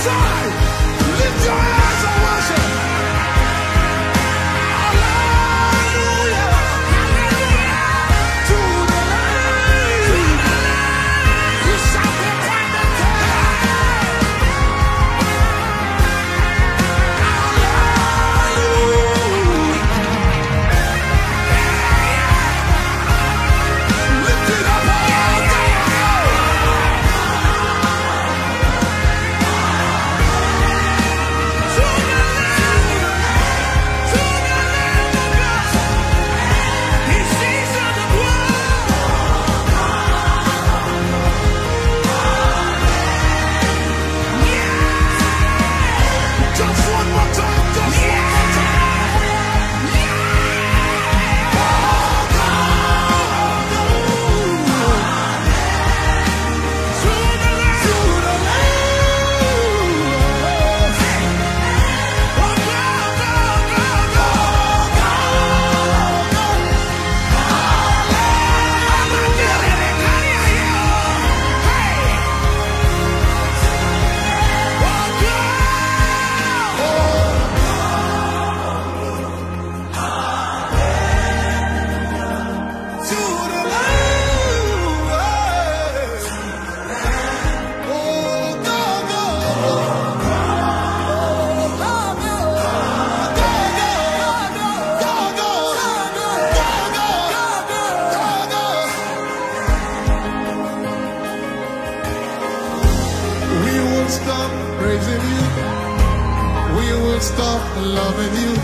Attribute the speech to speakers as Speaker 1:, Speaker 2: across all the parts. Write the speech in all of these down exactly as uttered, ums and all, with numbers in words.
Speaker 1: loving you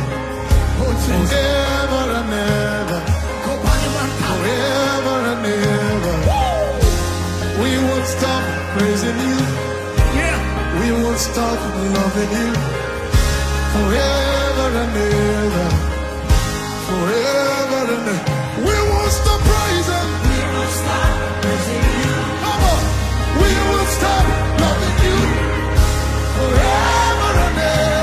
Speaker 1: forever and ever, forever and ever. We won't stop praising you, we won't stop loving you forever and ever, forever and ever. We won't stop praising, we won't stop praising you. Come on, we won't stop loving you forever and ever.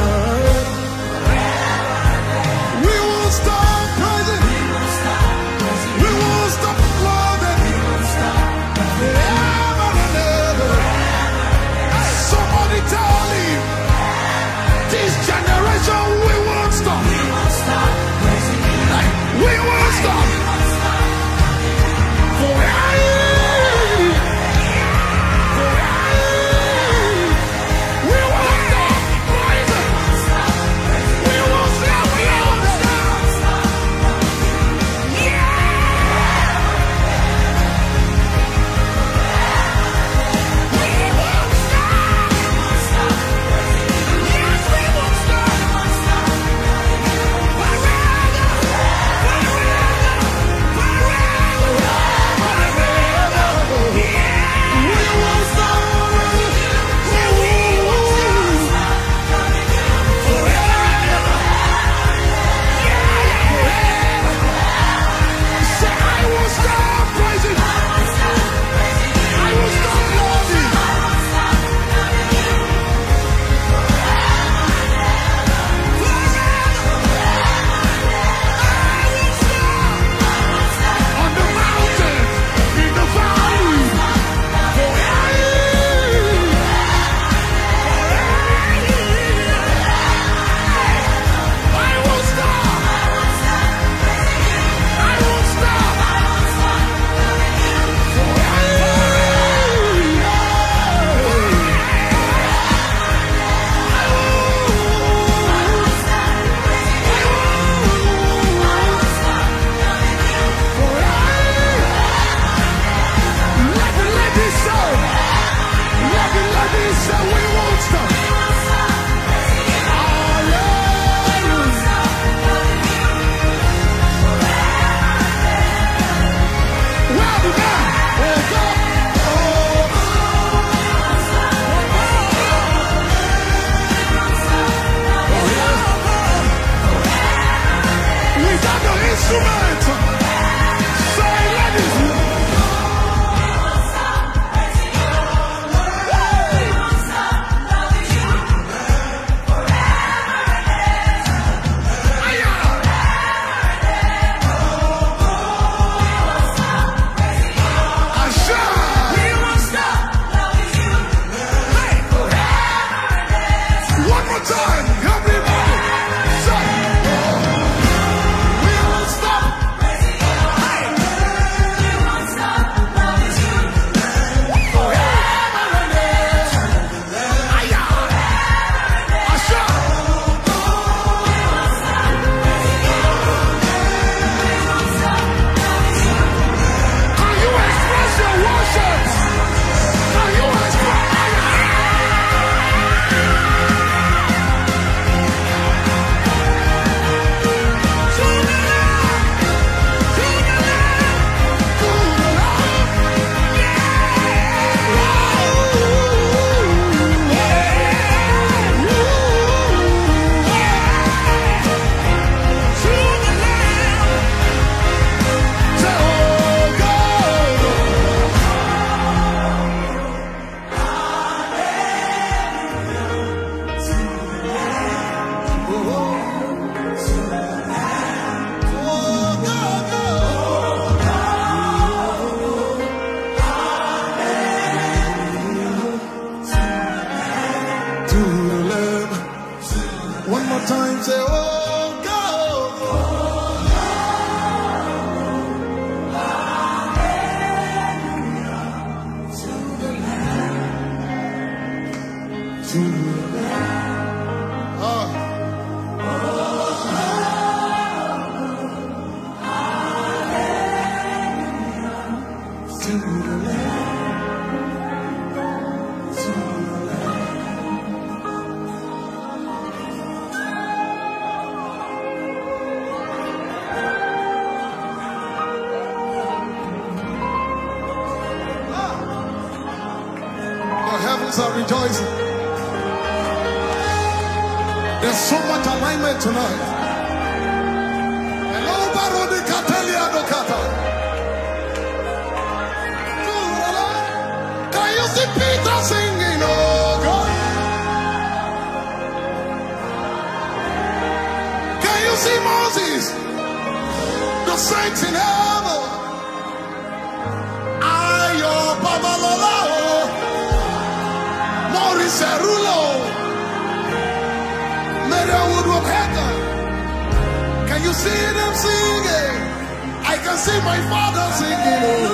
Speaker 1: We won't stop praising, we won't stop praising, we won't stop loving, we won't stop forever and ever. Somebody tell me, this generation we won't stop, we won't stop praising you. We won't stop forever. Are rejoicing. There's so much alignment tonight. Hello, Barodi Catalia Docata. Can you see Peter singing? Oh God. Can you see Moses? The saints in heaven. Ayo Babalola. Cerulo, Marywood of Heaven. Can you see them singing? I can see my father singing.